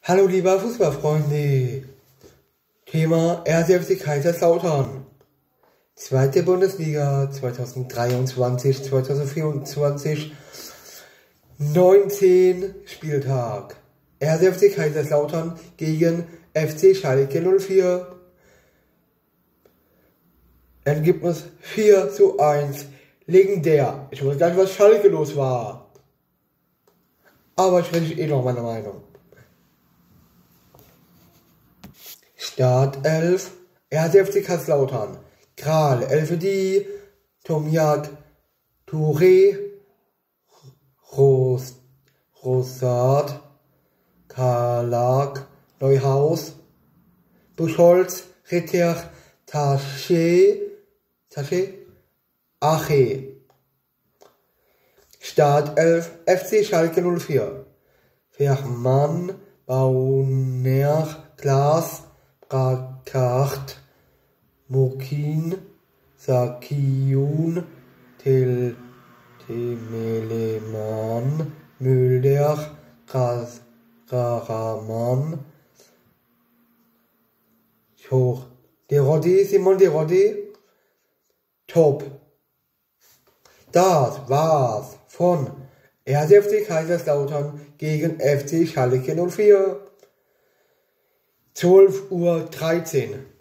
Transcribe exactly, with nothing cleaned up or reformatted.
Hallo lieber Fußballfreunde, Thema erster F C Kaiserslautern, zweite Bundesliga zweitausenddreiundzwanzig zweitausendvierundzwanzig, neunzehn Spieltag, erster F C Kaiserslautern gegen F C Schalke null vier, Ergebnis vier zu eins, legendär. Ich weiß gar nicht, was Schalke los war, aber ich spreche eh noch meine Meinung. Startelf, erster F C Kaiserslautern, Kral, Elfedi, Tomiak, Touré, Ros, Rosat, Kalak, Neuhaus, Buchholz, Ritter, Taché, Taché, Ache. Startelf, F C Schalke null vier, Vermann, Bauner, Klaas, Brakart, Mokin, Sakiun, Tel, Temeleman, Mülder, Ras, Raraman, Hoch, De Roddy, Simon De Roddy, top. Das war's von erster F C Kaiserslautern gegen F C Schalke null vier. zwölf Uhr dreizehn.